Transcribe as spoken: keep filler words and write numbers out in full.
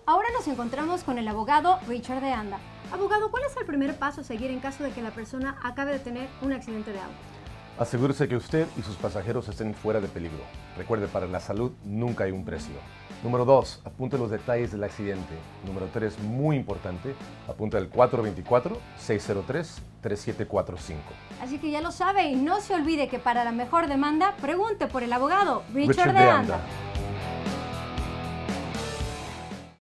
Ahora nos encontramos con el abogado Richard de Anda. Abogado, ¿cuál es el primer paso a seguir en caso de que la persona acabe de tener un accidente de auto? Asegúrese que usted y sus pasajeros estén fuera de peligro. Recuerde, para la salud nunca hay un precio. Número dos, apunte los detalles del accidente. Número tres, muy importante, apunte el cuatro dos cuatro, seis cero tres, tres siete cuatro cinco. Así que ya lo sabe y no se olvide que para la mejor demanda, pregunte por el abogado Richard, Richard de de Anda. Anda.